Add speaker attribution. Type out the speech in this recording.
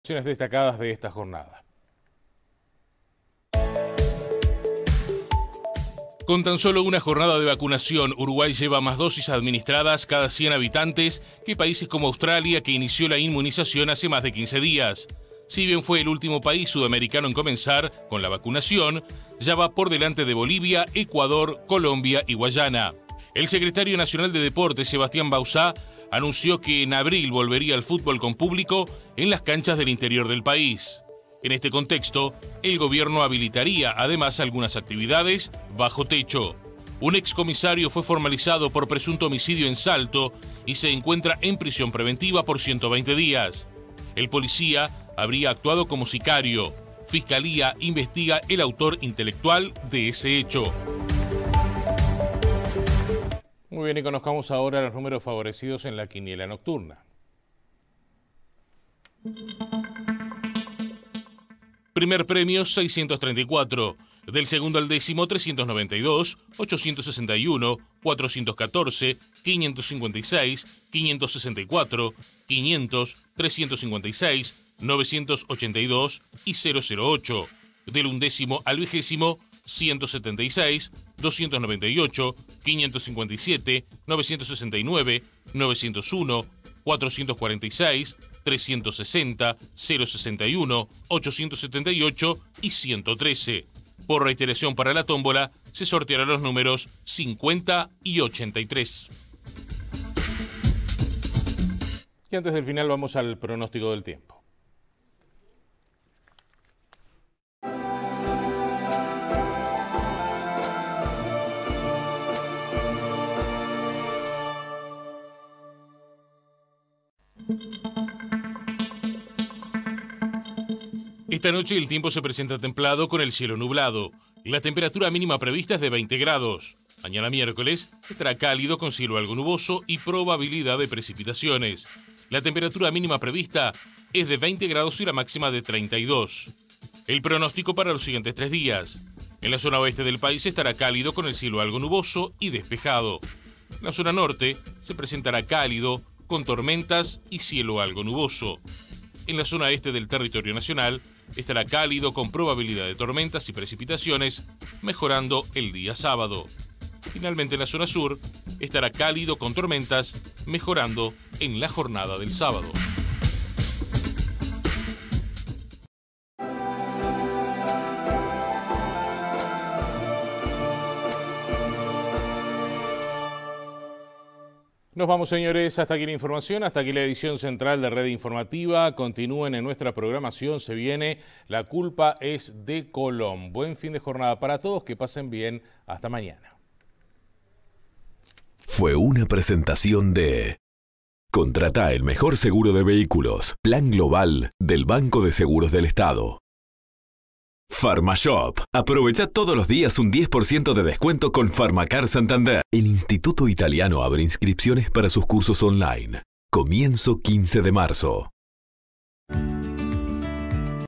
Speaker 1: Destacadas de esta jornada. Con tan solo una jornada de vacunación, Uruguay lleva más dosis administradas cada 100 habitantes que países como Australia, que inició la inmunización hace más de 15 días. Si bien fue el último país sudamericano en comenzar con la vacunación, ya va por delante de Bolivia, Ecuador, Colombia y Guayana. El secretario nacional de Deportes, Sebastián Bauzá, anunció que en abril volvería al fútbol con público en las canchas del interior del país. En este contexto, el gobierno habilitaría además algunas actividades bajo techo. Un excomisario fue formalizado por presunto homicidio en Salto y se encuentra en prisión preventiva por 120 días. El policía habría actuado como sicario. Fiscalía investiga el autor intelectual de ese hecho. Muy bien, y conozcamos ahora los números favorecidos en la quiniela nocturna. Primer premio 634, del segundo al décimo 392, 861, 414, 556, 564, 500, 356, 982 y 008. Del undécimo al vigésimo 176, 298, 557, 969, 901, 446, 360, 061, 878 y 113. Por reiteración para la tómbola, se sortearán los números 50 y 83. Y antes del final vamos al pronóstico del tiempo. Esta noche el tiempo se presenta templado con el cielo nublado. La temperatura mínima prevista es de 20 grados. Mañana miércoles estará cálido con cielo algo nuboso y probabilidad de precipitaciones. La temperatura mínima prevista es de 20 grados y la máxima de 32. El pronóstico para los siguientes 3 días. En la zona oeste del país estará cálido con el cielo algo nuboso y despejado. En la zona norte se presentará cálido con tormentas y cielo algo nuboso. En la zona este del territorio nacional estará cálido con probabilidad de tormentas y precipitaciones, mejorando el día sábado. Finalmente en la zona sur estará cálido con tormentas, mejorando en la jornada del sábado. Nos vamos, señores, hasta aquí la información, hasta aquí la edición central de Red Informativa. Continúen en nuestra programación, se viene La culpa es de Colón. Buen fin de jornada para todos, que pasen bien, hasta mañana.
Speaker 2: Fue una presentación de Contrata el mejor seguro de vehículos, Plan Global del Banco de Seguros del Estado. PharmaShop. Aprovecha todos los días un 10% de descuento con Pharmacar Santander. El Instituto Italiano abre inscripciones para sus cursos online. Comienzo 15 de marzo.